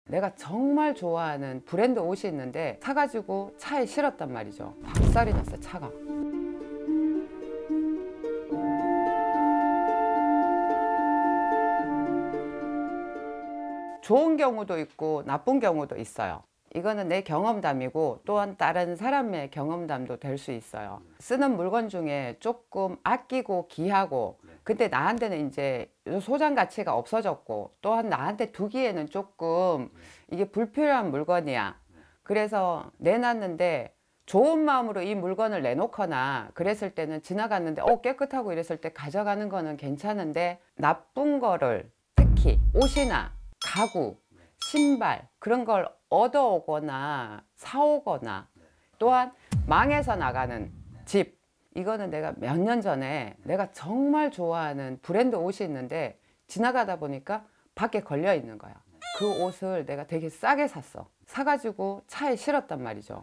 내가 정말 좋아하는 브랜드 옷이 있는데 사가지고 차에 실었단 말이죠. 박살이 났어요, 차가. 좋은 경우도 있고 나쁜 경우도 있어요. 이거는 내 경험담이고 또한 다른 사람의 경험담도 될 수 있어요. 쓰는 물건 중에 조금 아끼고 귀하고 근데 나한테는 이제 소장 가치가 없어졌고 또한 나한테 두기에는 조금 이게 불필요한 물건이야. 그래서 내놨는데 좋은 마음으로 이 물건을 내놓거나 그랬을 때는 지나갔는데 깨끗하고 이랬을 때 가져가는 거는 괜찮은데 나쁜 거를 특히 옷이나 가구, 신발 그런 걸 얻어오거나 사오거나 또한 망해서 나가는 집, 이거는 내가 몇 년 전에 내가 정말 좋아하는 브랜드 옷이 있는데 지나가다 보니까 밖에 걸려 있는 거야. 그 옷을 내가 되게 싸게 샀어. 사가지고 차에 실었단 말이죠.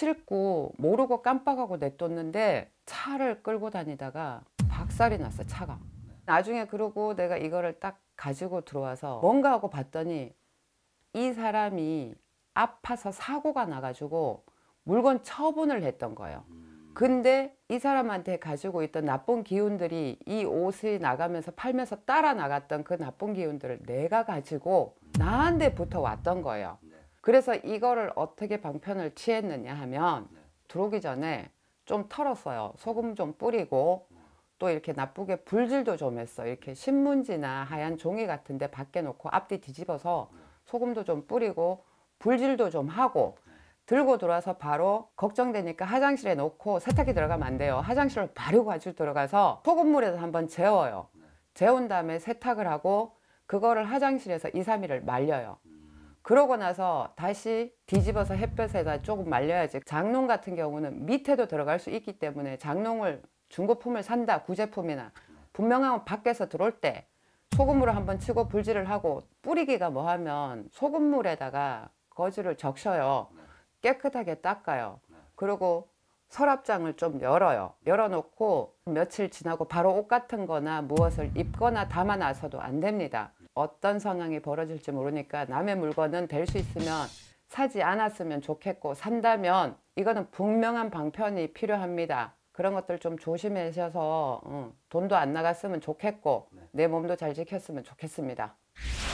실고 모르고 깜빡하고 냅뒀는데 차를 끌고 다니다가 박살이 났어, 차가. 나중에 그러고 내가 이거를 딱 가지고 들어와서 뭔가 하고 봤더니 이 사람이 아파서 사고가 나가지고 물건 처분을 했던 거예요. 근데 이 사람한테 가지고 있던 나쁜 기운들이 이 옷이 나가면서 팔면서 따라 나갔던 그 나쁜 기운들을 내가 가지고 나한테 붙어 왔던 거예요. 그래서 이거를 어떻게 방편을 취했느냐 하면 들어오기 전에 좀 털었어요. 소금 좀 뿌리고 또 이렇게 나쁘게 불질도 좀 했어. 이렇게 신문지나 하얀 종이 같은데 밖에 놓고 앞뒤 뒤집어서 소금도 좀 뿌리고 불질도 좀 하고 들고 들어와서 바로 걱정되니까 화장실에 놓고 세탁기 들어가면 안 돼요. 화장실로 바로 가지고 들어가서 소금물에서 한번 재워요. 재운 다음에 세탁을 하고 그거를 화장실에서 2, 3일을 말려요. 그러고 나서 다시 뒤집어서 햇볕에다 조금 말려야지. 장롱 같은 경우는 밑에도 들어갈 수 있기 때문에 장롱을 중고품을 산다, 구제품이나 분명하면 밖에서 들어올 때 소금물을 한번 치고 불질을 하고 뿌리기가 뭐 하면 소금물에다가 거즈를 적셔요. 깨끗하게 닦아요. 그리고 서랍장을 좀 열어요. 열어놓고 며칠 지나고 바로 옷 같은 거나 무엇을 입거나 담아놔서도 안 됩니다. 어떤 상황이 벌어질지 모르니까 남의 물건은 될 수 있으면 사지 않았으면 좋겠고 산다면 이거는 분명한 방편이 필요합니다. 그런 것들 좀 조심하셔서 돈도 안 나갔으면 좋겠고 내 몸도 잘 지켰으면 좋겠습니다.